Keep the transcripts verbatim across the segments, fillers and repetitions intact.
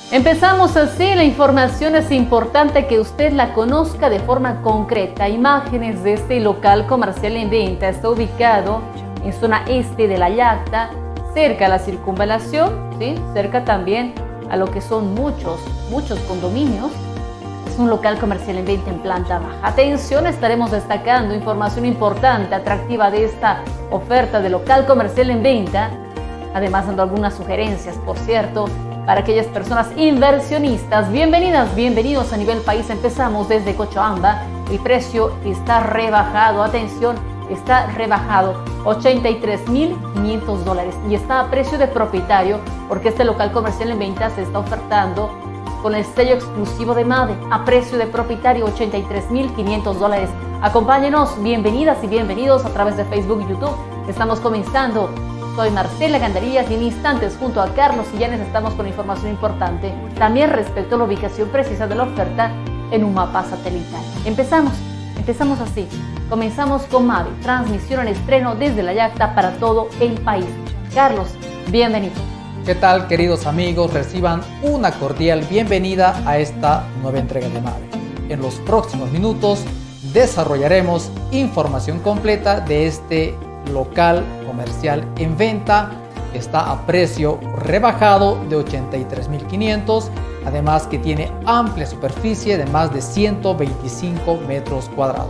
Empezamos así, la información es importante que usted la conozca de forma concreta. Imágenes de este local comercial en venta. Está ubicado en zona este de La Llacta, cerca a la circunvalación, ¿sí? Cerca también a lo que son muchos, muchos condominios. Es un local comercial en venta en planta baja. Atención, estaremos destacando información importante, atractiva de esta oferta de local comercial en venta. Además, dando algunas sugerencias, por cierto, para aquellas personas inversionistas. Bienvenidas, bienvenidos a nivel país. Empezamos desde Cochabamba. El precio está rebajado. Atención, está rebajado. ochenta y tres mil quinientos dólares. Y está a precio de propietario porque este local comercial en venta se está ofertando con el sello exclusivo de MAVE a precio de propietario, ochenta y tres mil quinientos dólares. Acompáñenos, bienvenidas y bienvenidos a través de Facebook y YouTube. Estamos comenzando. Soy Marcela Gandarillas y en instantes junto a Carlos Sillanes estamos con información importante, también respecto a la ubicación precisa de la oferta en un mapa satelital. Empezamos, empezamos así. Comenzamos con MAVE, transmisión en estreno desde La Llacta para todo el país. Carlos, bienvenido. ¿Qué tal, queridos amigos? Reciban una cordial bienvenida a esta nueva entrega de MAVE. En los próximos minutos desarrollaremos información completa de este local comercial en venta. Está a precio rebajado de ochenta y tres mil quinientos, además que tiene amplia superficie de más de ciento veinticinco metros cuadrados.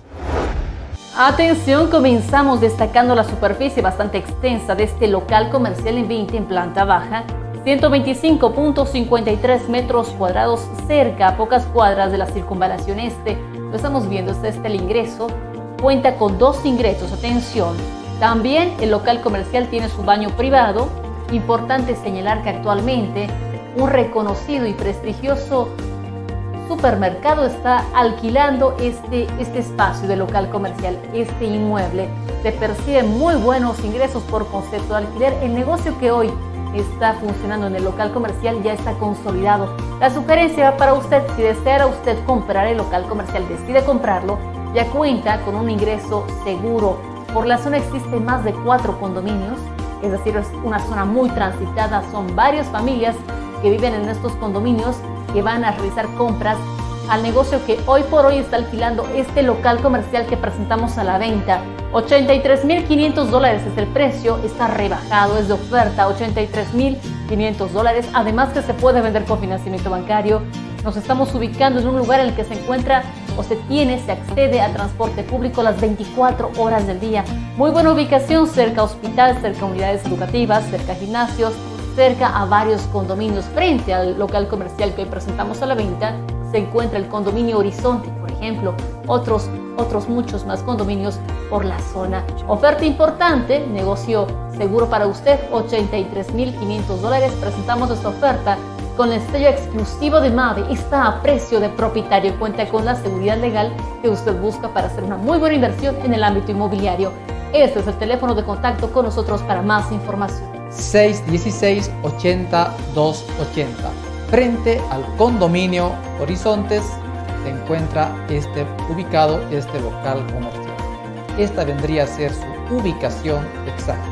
Atención, comenzamos destacando la superficie bastante extensa de este local comercial en venta en planta baja, ciento veinticinco punto cincuenta y tres metros cuadrados, cerca a pocas cuadras de la circunvalación este. Lo estamos viendo, este es el ingreso. Cuenta con dos ingresos, atención. También el local comercial tiene su baño privado. Importante señalar que actualmente un reconocido y prestigioso supermercado está alquilando este, este espacio de local comercial, este inmueble. Se perciben muy buenos ingresos por concepto de alquiler. El negocio que hoy está funcionando en el local comercial ya está consolidado. La sugerencia va para usted, si desea usted comprar el local comercial, decide comprarlo, ya cuenta con un ingreso seguro. Por la zona existen más de cuatro condominios, es decir, es una zona muy transitada. Son varias familias que viven en estos condominios que van a realizar compras al negocio que hoy por hoy está alquilando este local comercial que presentamos a la venta. ochenta y tres mil quinientos dólares es el precio, está rebajado, es de oferta, ochenta y tres mil quinientos dólares. Además que se puede vender con financiamiento bancario. Nos estamos ubicando en un lugar en el que se encuentra o se tiene, se accede a transporte público las veinticuatro horas del día. Muy buena ubicación, cerca a hospital, cerca a unidades educativas, cerca a gimnasios, cerca a varios condominios. Frente al local comercial que hoy presentamos a la venta se encuentra el condominio Horizonte, por ejemplo, otros, otros muchos más condominios por la zona. Oferta importante, negocio seguro para usted, ochenta y tres mil quinientos dólares. Presentamos esta oferta con el sello exclusivo de MAVE. Está a precio de propietario, cuenta con la seguridad legal que usted busca para hacer una muy buena inversión en el ámbito inmobiliario. Este es el teléfono de contacto con nosotros para más información. seis uno seis, ochenta, dos ochenta. Frente al condominio Horizontes se encuentra este, ubicado este local comercial. Esta vendría a ser su ubicación exacta.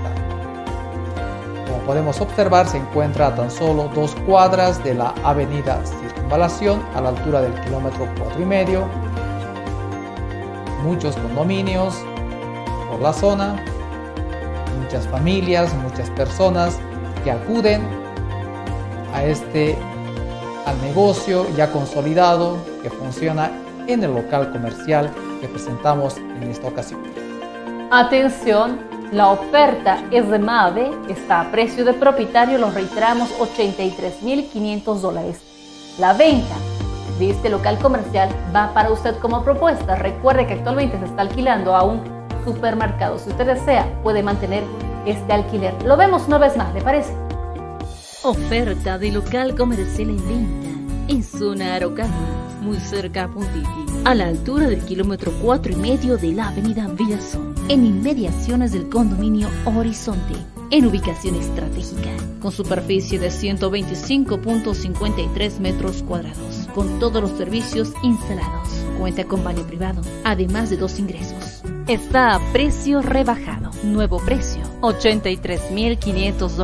Como podemos observar, se encuentra a tan solo dos cuadras de la avenida Circunvalación, a la altura del kilómetro cuatro y medio. Muchos condominios por la zona, muchas familias, muchas personas que acuden a este al negocio ya consolidado que funciona en el local comercial que presentamos en esta ocasión. Atención, la oferta es de MAVE, está a precio de propietario, lo reiteramos, ochenta y tres mil quinientos dólares. La venta de este local comercial va para usted como propuesta. Recuerde que actualmente se está alquilando a un supermercado. Si usted desea, puede mantener este alquiler. Lo vemos una vez más, ¿le parece? Oferta de local comercial en venta en zona Araucana, muy cerca a Puntiti, a la altura del kilómetro cuatro y medio de la avenida Villazón, en inmediaciones del condominio Horizonte, en ubicación estratégica, con superficie de ciento veinticinco punto cincuenta y tres metros cuadrados, con todos los servicios instalados. Cuenta con baño privado, además de dos ingresos. Está a precio rebajado. Nuevo precio, ochenta y tres mil quinientos dólares.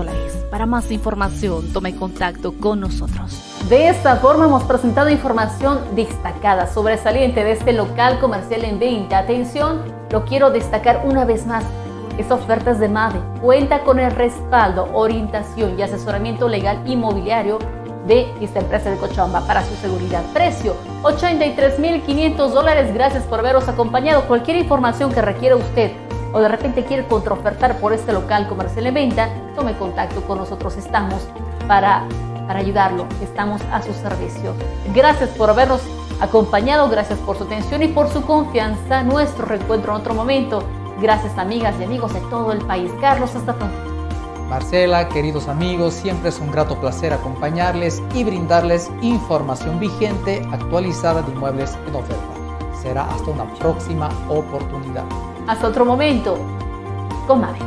Para más información, tome contacto con nosotros. De esta forma hemos presentado información destacada, sobresaliente de este local comercial en venta. Atención, lo quiero destacar una vez más. Esta oferta es de MAVE. Cuenta con el respaldo, orientación y asesoramiento legal inmobiliario de esta empresa de Cochabamba para su seguridad. Precio ochenta y tres mil quinientos dólares. Gracias por habernos acompañado. Cualquier información que requiera usted o de repente quiere contraofertar por este local comercial en venta, tome contacto con nosotros. Estamos para, para ayudarlo. Estamos a su servicio. Gracias por habernos acompañado. Gracias por su atención y por su confianza. Nuestro reencuentro en otro momento. Gracias, amigas y amigos de todo el país. Carlos, hasta pronto. Marcela, queridos amigos, siempre es un grato placer acompañarles y brindarles información vigente, actualizada de inmuebles en oferta. Será hasta una próxima oportunidad. Hasta otro momento. Con MAVE.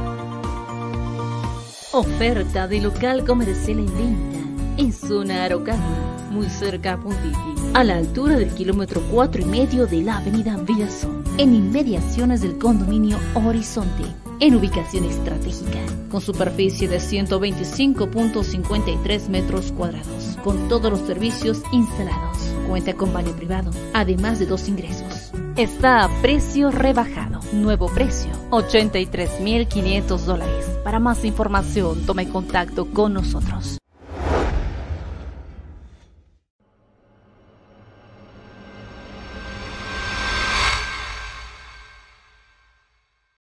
Oferta de local comercial en venta en zona Araucana, muy cerca a Puntiti, a la altura del kilómetro cuatro y medio de la avenida Villazón, en inmediaciones del condominio Horizonte, en ubicación estratégica, con superficie de ciento veinticinco punto cincuenta y tres metros cuadrados, con todos los servicios instalados. Cuenta con baño privado, además de dos ingresos. Está a precio rebajado. Nuevo precio, ochenta y tres mil quinientos dólares. Para más información, tome contacto con nosotros.